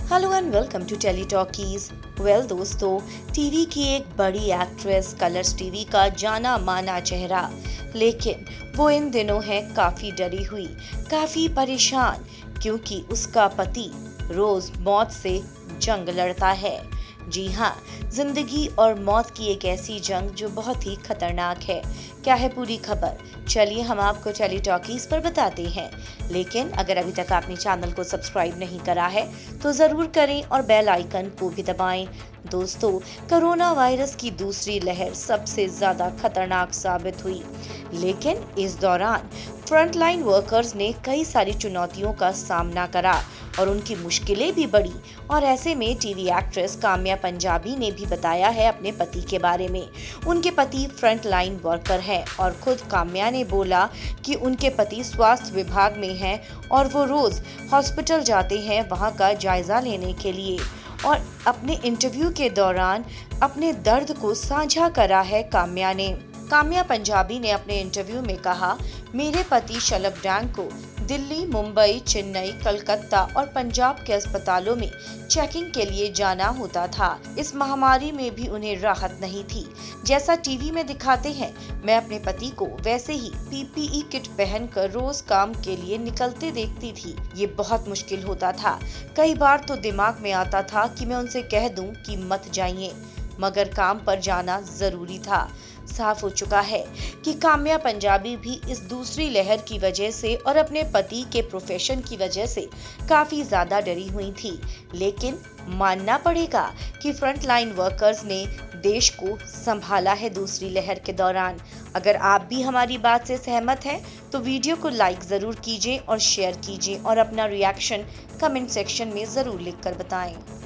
Hello and welcome to tele talkies. Well दोस्तों, TV की एक बड़ी एक्ट्रेस, कलर्स टीवी का जाना माना चेहरा, लेकिन वो इन दिनों है काफी डरी हुई, काफी परेशान, क्योंकि उसका पति रोज मौत से जंग लड़ता है। जी हाँ, जिंदगी और मौत की एक ऐसी जंग जो बहुत ही खतरनाक है। क्या है पूरी खबर, चलिए हम आपको टेली टॉकीज पर बताते हैं। लेकिन अगर अभी तक आपने चैनल को सब्सक्राइब नहीं करा है तो जरूर करें और बेल आइकन को भी दबाएं। दोस्तों, कोरोना वायरस की दूसरी लहर सबसे ज्यादा खतरनाक साबित हुई, लेकिन इस दौरान फ्रंटलाइन वर्कर्स ने कई सारी चुनौतियों का सामना करा और उनकी मुश्किलें भी बढ़ी। और ऐसे में टीवी एक्ट्रेस काम्या पंजाबी ने भी बताया है अपने पति के बारे में। उनके पति फ्रंट लाइन वर्कर हैं और खुद काम्या ने बोला कि उनके पति स्वास्थ्य विभाग में हैं और वो रोज हॉस्पिटल जाते हैं वहां का जायजा लेने के लिए। और अपने इंटरव्यू के दौरान अपने दर्द को साझा करा है काम्या ने। काम्या पंजाबी ने अपने इंटरव्यू में कहा, मेरे पति शलभ डैंग को दिल्ली, मुंबई, चेन्नई, कलकत्ता और पंजाब के अस्पतालों में चेकिंग के लिए जाना होता था। इस महामारी में भी उन्हें राहत नहीं थी। जैसा टीवी में दिखाते हैं, मैं अपने पति को वैसे ही पीपीई किट पहनकर रोज काम के लिए निकलते देखती थी। ये बहुत मुश्किल होता था। कई बार तो दिमाग में आता था कि मैं उनसे कह दूं कि मत जाइए, मगर काम पर जाना जरूरी था। साफ हो चुका है कि काम्या पंजाबी भी इस दूसरी लहर की वजह से और अपने पति के प्रोफेशन की वजह से काफी ज्यादा डरी हुई थी। लेकिन मानना पड़ेगा कि फ्रंट लाइन वर्कर्स ने देश को संभाला है दूसरी लहर के दौरान। अगर आप भी हमारी बात से सहमत हैं तो वीडियो को लाइक जरूर कीजिए और शेयर कीजिए और अपना रिएक्शन कमेंट सेक्शन में जरूर लिखकर बताएं।